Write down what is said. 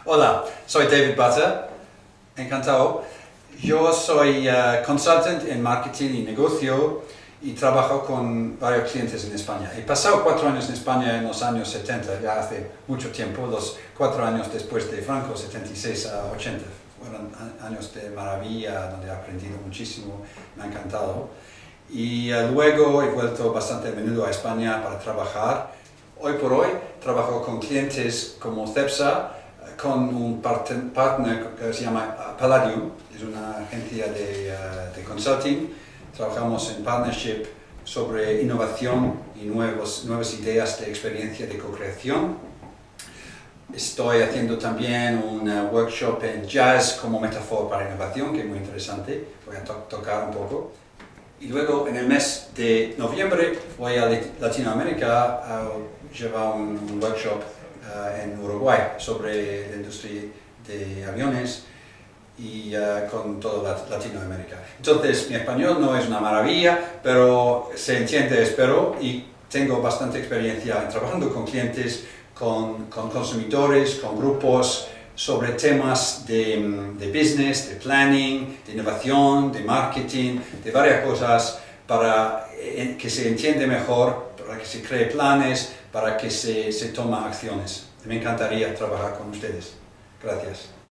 Hola, soy David Butter, encantado. Yo soy consultant en marketing y negocio y trabajo con varios clientes en España. He pasado 4 años en España en los años 70, ya hace mucho tiempo, los 4 años después de Franco, 76 a 80. Fueron años de maravilla donde he aprendido muchísimo, me ha encantado. Y luego he vuelto bastante a menudo a España para trabajar. Hoy por hoy trabajo con clientes como Cepsa, con un partner que se llama Palladium, es una agencia de consulting. Trabajamos en partnership sobre innovación y nuevas ideas de experiencia de co-creación. Estoy haciendo también un workshop en jazz como metáfora para innovación, que es muy interesante, voy a tocar un poco. Y luego en el mes de noviembre voy a Latinoamérica a llevar un workshop en Uruguay sobre la industria de aviones y con toda Latinoamérica. Entonces, mi español no es una maravilla, pero se entiende, espero, y tengo bastante experiencia trabajando con clientes, con consumidores, con grupos, sobre temas de business, de planning, de innovación, de marketing, de varias cosas para que se entiende mejor, para que se cree planes, para que se toma acciones. Me encantaría trabajar con ustedes. Gracias.